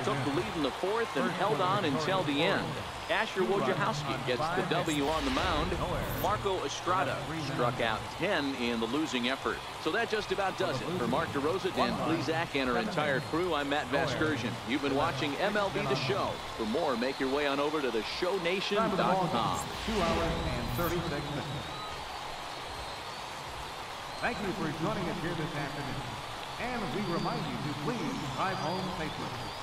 took the lead in the fourth and held on until the end. Asher Wojciechowski gets the W on the mound. Marco Estrada struck out 10 in the losing effort. So that just about does it. For Mark DeRosa, Dan Plesac, and our entire crew, I'm Matt Vasgersian. You've been watching MLB The Show. For more, make your way on over to theshownation.com. 2 hours and 36 minutes. Thank you for joining us here this afternoon. And we remind you to please drive home safely.